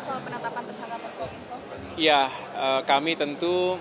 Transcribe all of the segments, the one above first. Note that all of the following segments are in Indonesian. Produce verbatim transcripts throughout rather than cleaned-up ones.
soal penetapan tersangka Kominfo? Ya, eh, kami tentu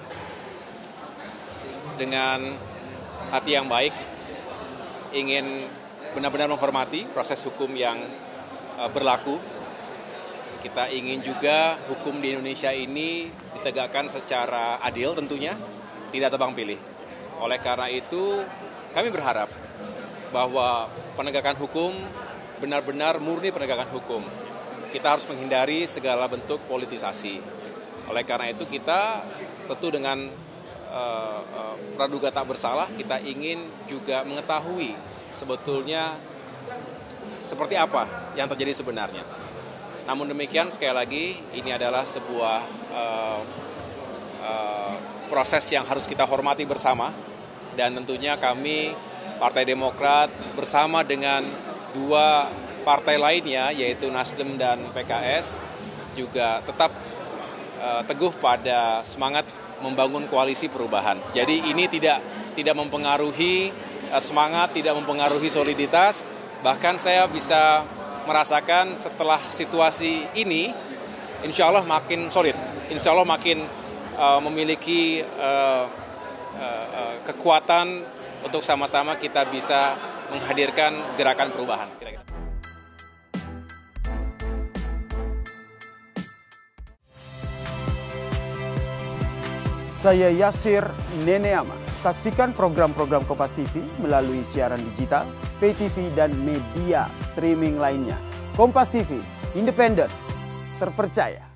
dengan hati yang baik ingin benar-benar menghormati proses hukum yang eh, berlaku. Kita ingin juga hukum di Indonesia ini ditegakkan secara adil tentunya, tidak tebang pilih. Oleh karena itu, kami berharap bahwa penegakan hukum benar-benar murni penegakan hukum. Kita harus menghindari segala bentuk politisasi. Oleh karena itu kita tentu dengan uh, uh, praduga tak bersalah, kita ingin juga mengetahui sebetulnya seperti apa yang terjadi sebenarnya. Namun demikian sekali lagi ini adalah sebuah uh, uh, proses yang harus kita hormati bersama, dan tentunya kami Partai Demokrat bersama dengan dua partai lainnya yaitu Nasdem dan P K S juga tetap uh, teguh pada semangat membangun koalisi perubahan. Jadi ini tidak tidak mempengaruhi uh, semangat, tidak mempengaruhi soliditas. Bahkan saya bisa merasakan setelah situasi ini, insya Allah makin solid, insya Allah makin uh, memiliki uh, uh, uh, kekuatan untuk sama-sama kita bisa menghadirkan gerakan perubahan. Kira-kira. Saya Yasir Neneama. Saksikan program-program Kompas T V melalui siaran digital, pay T V, dan media streaming lainnya. Kompas T V, independen, terpercaya.